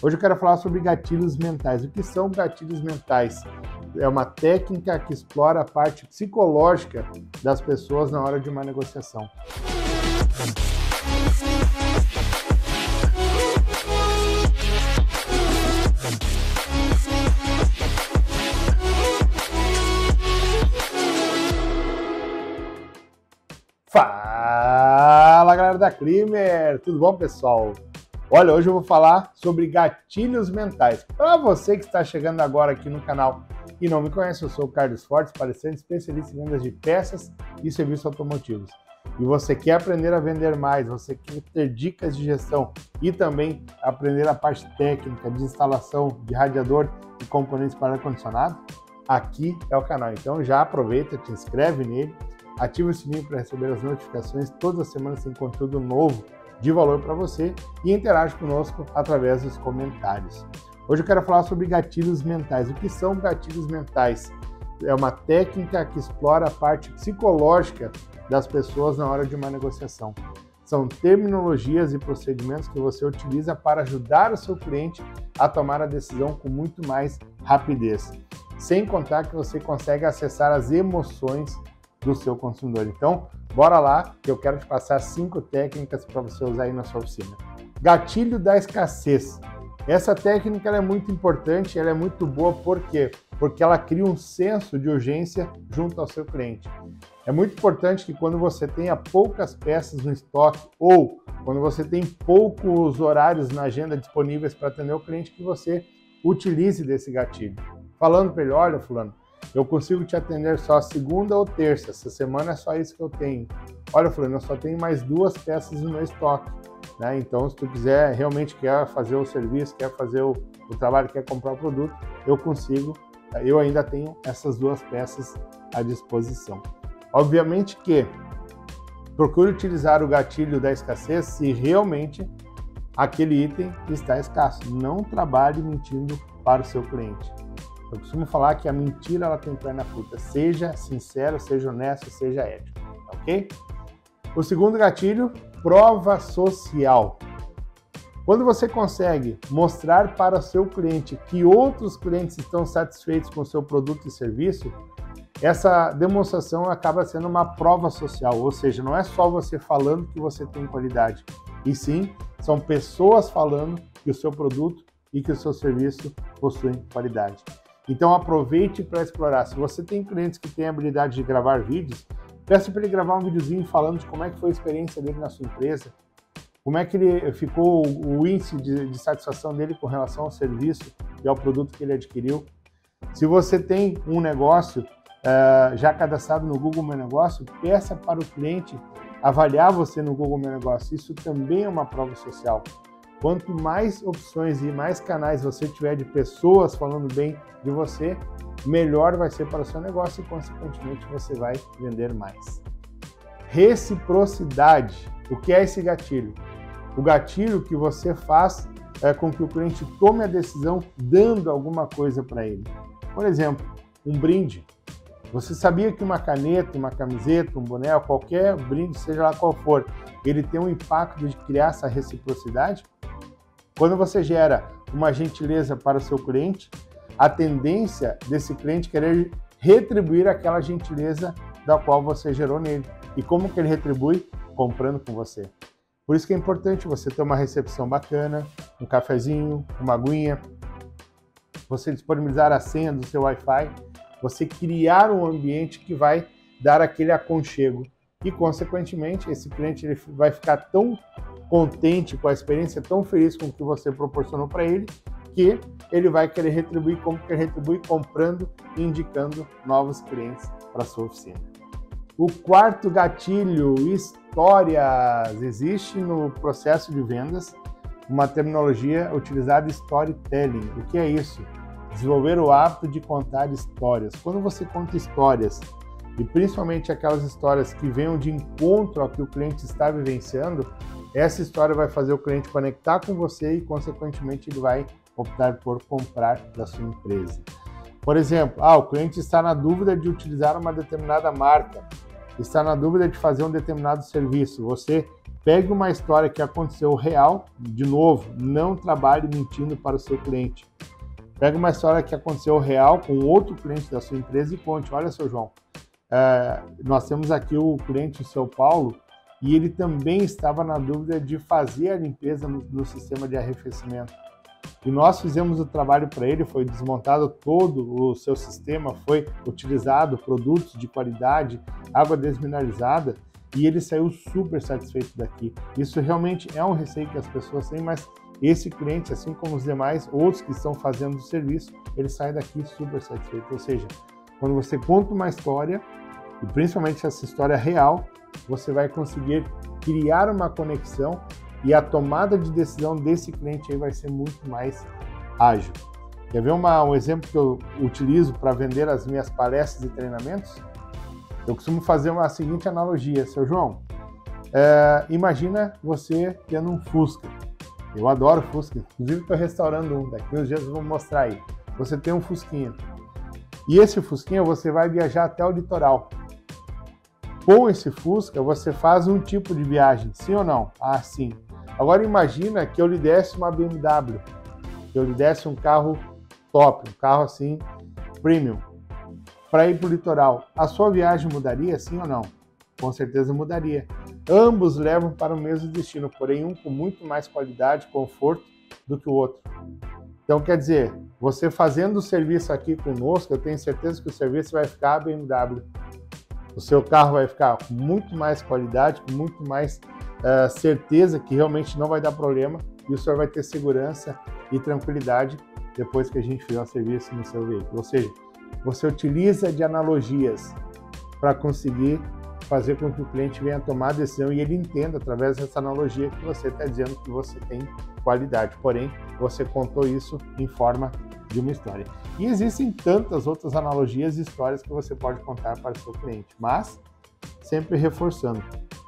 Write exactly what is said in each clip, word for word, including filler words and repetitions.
Hoje eu quero falar sobre gatilhos mentais. O que são gatilhos mentais? É uma técnica que explora a parte psicológica das pessoas na hora de uma negociação. Fala, galera da Crimer! Tudo bom, pessoal? Olha, hoje eu vou falar sobre gatilhos mentais. Para você que está chegando agora aqui no canal e não me conhece, eu sou o Carlos Fortes, palestrante especialista em vendas de peças e serviços automotivos. E você quer aprender a vender mais, você quer ter dicas de gestão e também aprender a parte técnica de instalação de radiador e componentes para ar-condicionado? Aqui é o canal. Então já aproveita, te inscreve nele, ativa o sininho para receber as notificações. Todas as semanas tem conteúdo novo de valor para você e interage conosco através dos comentários. Hoje eu quero falar sobre gatilhos mentais. O que são gatilhos mentais? É uma técnica que explora a parte psicológica das pessoas na hora de uma negociação. São terminologias e procedimentos que você utiliza para ajudar o seu cliente a tomar a decisão com muito mais rapidez. Sem contar que você consegue acessar as emoções do seu consumidor. Então, bora lá, que eu quero te passar cinco técnicas para você usar aí na sua oficina. Gatilho da escassez. Essa técnica ela é muito importante, ela é muito boa, por quê? Porque ela cria um senso de urgência junto ao seu cliente. É muito importante que quando você tenha poucas peças no estoque ou quando você tem poucos horários na agenda disponíveis para atender o cliente, que você utilize desse gatilho. Falando para ele, olha, fulano, eu consigo te atender só segunda ou terça, essa semana é só isso que eu tenho. Olha, fulano, eu só tenho mais duas peças no meu estoque, né? Então, se tu quiser, realmente quer fazer o serviço, quer fazer o, o trabalho, quer comprar o produto, eu consigo, eu ainda tenho essas duas peças à disposição. Obviamente que procure utilizar o gatilho da escassez se realmente aquele item está escasso. Não trabalhe mentindo para o seu cliente. Eu costumo falar que a mentira ela tem perna curta. Seja sincero, seja honesto, seja ético, ok? O segundo gatilho, prova social. Quando você consegue mostrar para o seu cliente que outros clientes estão satisfeitos com o seu produto e serviço, essa demonstração acaba sendo uma prova social, ou seja, não é só você falando que você tem qualidade, e sim, são pessoas falando que o seu produto e que o seu serviço possuem qualidade. Então aproveite para explorar. Se você tem clientes que têm a habilidade de gravar vídeos, peça para ele gravar um videozinho falando de como é que foi a experiência dele na sua empresa, como é que ele ficou o índice de, de satisfação dele com relação ao serviço e ao produto que ele adquiriu. Se você tem um negócio uh, já cadastrado no Google Meu Negócio, peça para o cliente avaliar você no Google Meu Negócio. Isso também é uma prova social. Quanto mais opções e mais canais você tiver de pessoas falando bem de você, melhor vai ser para o seu negócio e, consequentemente, você vai vender mais. Reciprocidade. O que é esse gatilho? O gatilho que você faz é com que o cliente tome a decisão dando alguma coisa para ele. Por exemplo, um brinde. Você sabia que uma caneta, uma camiseta, um boné, qualquer brinde, seja lá qual for, ele tem um impacto de criar essa reciprocidade? Quando você gera uma gentileza para o seu cliente, a tendência desse cliente querer retribuir aquela gentileza da qual você gerou nele. E como que ele retribui? Comprando com você. Por isso que é importante você ter uma recepção bacana, um cafezinho, uma aguinha, você disponibilizar a senha do seu Wi-Fi, você criar um ambiente que vai dar aquele aconchego. E, consequentemente, esse cliente ele vai ficar tão contente com a experiência, tão feliz com o que você proporcionou para ele, que ele vai querer retribuir, como que ele retribui? Comprando e indicando novos clientes para a sua oficina. O quarto gatilho, histórias. Existe no processo de vendas uma terminologia utilizada, storytelling. O que é isso? Desenvolver o hábito de contar histórias. Quando você conta histórias, e principalmente aquelas histórias que venham de encontro ao que o cliente está vivenciando, essa história vai fazer o cliente conectar com você e, consequentemente, ele vai optar por comprar da sua empresa. Por exemplo, ah, o cliente está na dúvida de utilizar uma determinada marca, está na dúvida de fazer um determinado serviço. Você Pegue uma história que aconteceu real, de novo, não trabalhe mentindo para o seu cliente. Pegue uma história que aconteceu real com outro cliente da sua empresa e conte, olha, seu João, é, nós temos aqui o cliente em São Paulo e ele também estava na dúvida de fazer a limpeza no, no sistema de arrefecimento. E nós fizemos o trabalho para ele, foi desmontado todo o seu sistema, foi utilizado produtos de qualidade, água desmineralizada, e ele saiu super satisfeito daqui. Isso realmente é um receio que as pessoas têm, mas esse cliente, assim como os demais, outros que estão fazendo o serviço, ele sai daqui super satisfeito. Ou seja, quando você conta uma história, e principalmente essa história real, você vai conseguir criar uma conexão e a tomada de decisão desse cliente aí vai ser muito mais ágil. Quer ver uma, um exemplo que eu utilizo para vender as minhas palestras e treinamentos? Eu costumo fazer uma seguinte analogia, seu João. É, imagina você tendo um Fusca. Eu adoro Fusca, inclusive estou restaurando um, daqui uns dias eu vou mostrar aí. Você tem um Fusquinha. E esse Fusquinha você vai viajar até o litoral. Com esse Fusca você faz um tipo de viagem, sim ou não? Ah, sim. Agora imagina que eu lhe desse uma B M W, que eu lhe desse um carro top, um carro assim, premium, para ir para o litoral. A sua viagem mudaria, sim ou não? Com certeza mudaria. Ambos levam para o mesmo destino, porém um com muito mais qualidade, conforto do que o outro. Então quer dizer, você fazendo o serviço aqui conosco, eu tenho certeza que o serviço vai ficar a B M W. O seu carro vai ficar com muito mais qualidade, com muito mais uh, certeza que realmente não vai dar problema e o senhor vai ter segurança e tranquilidade depois que a gente fizer o serviço no seu veículo. Ou seja, você utiliza de analogias para conseguir fazer com que o cliente venha tomar a decisão e ele entenda através dessa analogia que você está dizendo que você tem qualidade. Porém, você contou isso em forma de uma história. E existem tantas outras analogias e histórias que você pode contar para o seu cliente, mas sempre reforçando,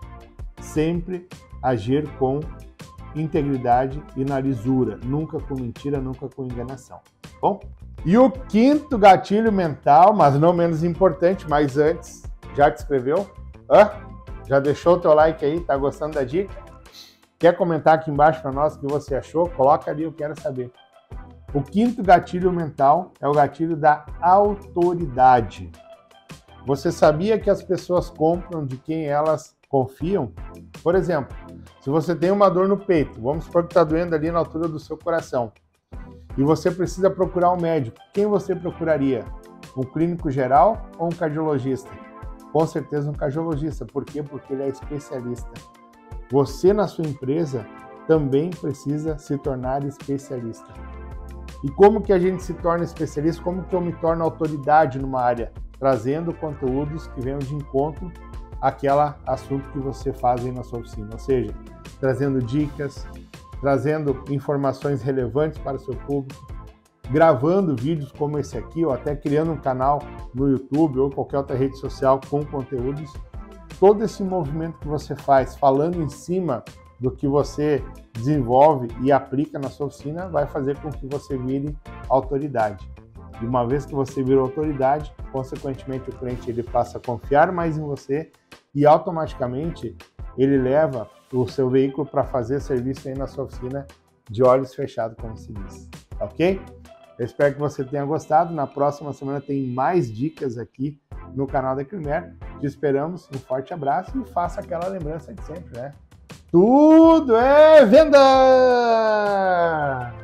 sempre agir com integridade e na lisura, nunca com mentira, nunca com enganação. Bom? E o quinto gatilho mental, mas não menos importante, mas antes, já te inscreveu? Hã? Já deixou o teu like aí? Tá gostando da dica? Quer comentar aqui embaixo para nós o que você achou? Coloca ali, eu quero saber. O quinto gatilho mental é o gatilho da autoridade. Você sabia que as pessoas compram de quem elas confiam? Por exemplo, se você tem uma dor no peito, vamos supor que está doendo ali na altura do seu coração, e você precisa procurar um médico, quem você procuraria? Um clínico geral ou um cardiologista? Com certeza um cardiologista. Por quê? Porque ele é especialista. Você na sua empresa também precisa se tornar especialista. E como que a gente se torna especialista? Como que eu me torno autoridade numa área? Trazendo conteúdos que venham de encontro àquele assunto que você faz aí na sua oficina. Ou seja, trazendo dicas, trazendo informações relevantes para o seu público, gravando vídeos como esse aqui, ou até criando um canal no YouTube ou qualquer outra rede social com conteúdos. Todo esse movimento que você faz, falando em cima do que você desenvolve e aplica na sua oficina, vai fazer com que você vire autoridade. E uma vez que você virou autoridade, consequentemente o cliente ele passa a confiar mais em você e automaticamente ele leva o seu veículo para fazer serviço aí na sua oficina de olhos fechados, como se diz. Ok? Eu espero que você tenha gostado. Na próxima semana tem mais dicas aqui no canal da Crimer. Te esperamos. Um forte abraço e faça aquela lembrança de sempre, né? Tudo é venda!